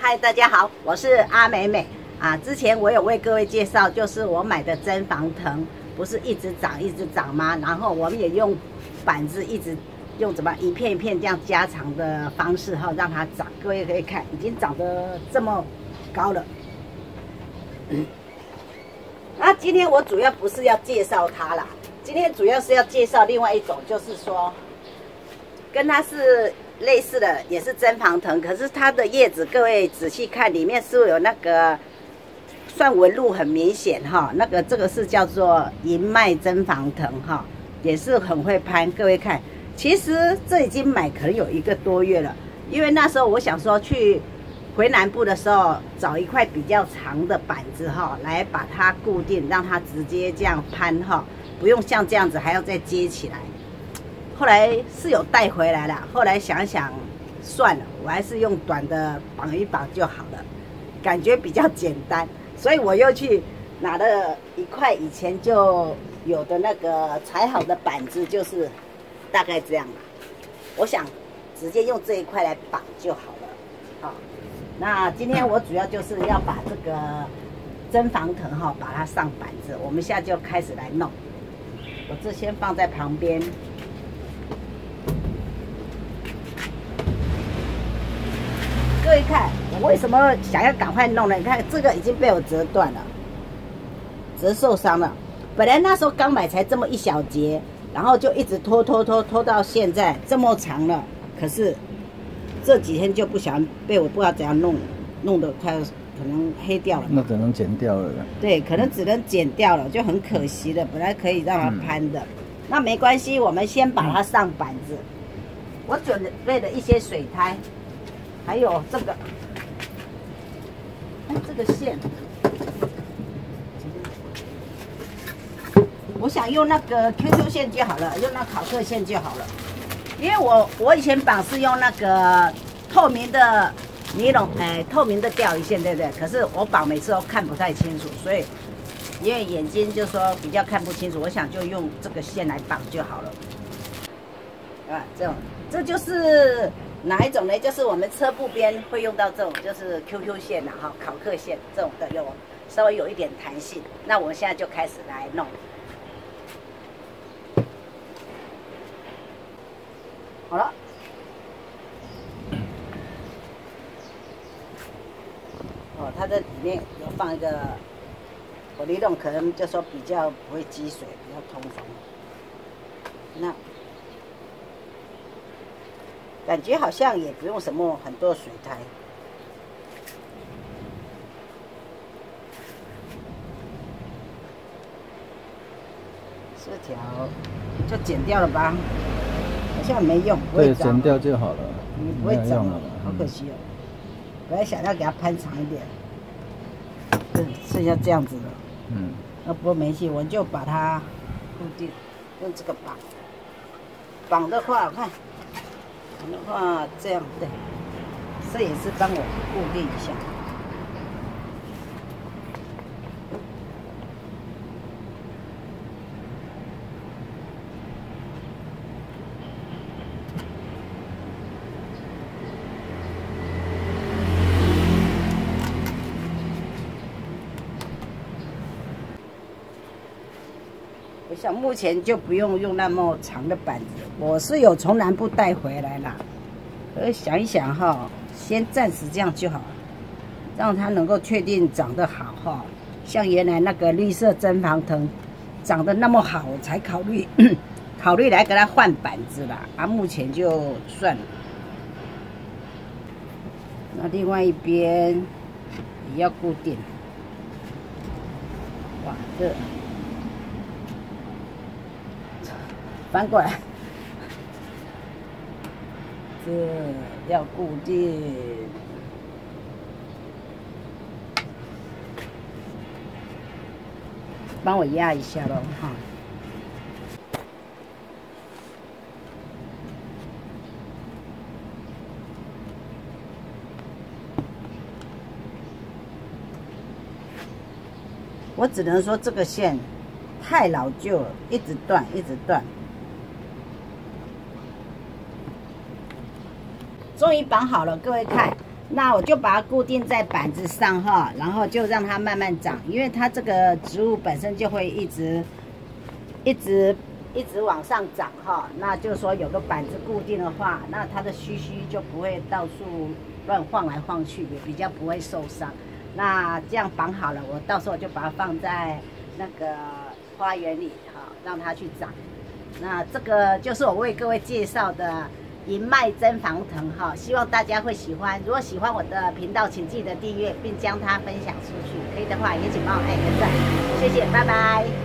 嗨，大家好，我是阿美美啊。之前我有为各位介绍，就是我买的针防藤，不是一直长吗？然后我们也用板子一直用怎么一片一片这样加长的方式哈，让它长。各位可以看，已经长得这么高了。那今天我主要不是要介绍它啦，今天主要是要介绍另外一种，就是说跟它是类似的，也是针防藤，可是它的叶子，各位仔细看，里面是有那个算纹路很明显哈。这个是叫做银麦针防藤哈，也是很会攀。各位看，其实这已经买可能有1个多月了，因为那时候我想说去回南部的时候，找一块比较长的板子哈，来把它固定，让它直接这样攀哈，不用像这样子还要再接起来。后来是有带回来了，后来想想算了，我还是用短的绑一绑就好了，感觉比较简单，所以我又去拿了一块以前就有的那个裁好的板子，就是大概这样了。我想直接用这一块来绑就好了。好，那今天我主要就是要把这个针防藤哈，把它上板子，我们现在就开始来弄。我这先放在旁边。各位看，我为什么想要赶快弄呢？你看这个已经被我折断了，折受伤了。本来那时候刚买才这么一小节，然后就一直拖到现在这么长了。可是这几天就不小心被我不知道怎样弄得快可能黑掉了。 那只能剪掉了。 对，可能只能剪掉了，就很可惜的。本来可以让它攀的，那没关系，我们先把它上板子。我准备了一些水苔。还有这个，这个线，我想用那个 QQ 线就好了，用那考克线就好了。因为我以前绑是用那个透明的尼龙，透明的钓鱼线，对不对？可是我绑每次都看不太清楚，所以因为眼睛就说比较看不清楚，我想就用这个线来绑就好了。啊，这就是哪一种呢？就是我们车布边会用到这种，就是 QQ 线呐，哈，考克线这种的，稍微有一点弹性。那我们现在就开始来弄。好了，哦，它这里面有放一个火力洞，可能就说比较不会积水，比较通风。那感觉好像也不用什么很多水苔，这条就剪掉了吧，好像没用，不会对，剪掉就好了。 不会长了，好可惜哦。本来想要给它攀长一点，剩下这样子的，那不过没戏，我就把它固定，用这个绑的话，我看。的话这样对，摄影师帮我固定一下。我想目前就不用那么长的板子，我是有从南部带回来啦。想一想哈，先暂时这样就好了，让它能够确定长得好哈。像原来那个绿色针防藤长得那么好，我才考虑来给它换板子啦。啊，目前就算了。那另外一边也要固定。哇，这翻过来，这要固定。帮我压一下咯，哈。我只能说这个线太老旧了，一直断，一直断。终于绑好了，各位看， 那我就把它固定在板子上哈，然后就让它慢慢长，因为它这个植物本身就会一直往上涨哈。那就是说有个板子固定的话，那它的须就不会到处乱晃来晃去，也比较不会受伤。那这样绑好了，我到时候就把它放在那个花园里哈，让它去长。那这个就是我为各位介绍的银麦珍防藤哈，希望大家会喜欢。如果喜欢我的频道，请记得订阅并将它分享出去。可以的话，也请帮我按个赞，谢谢，拜拜。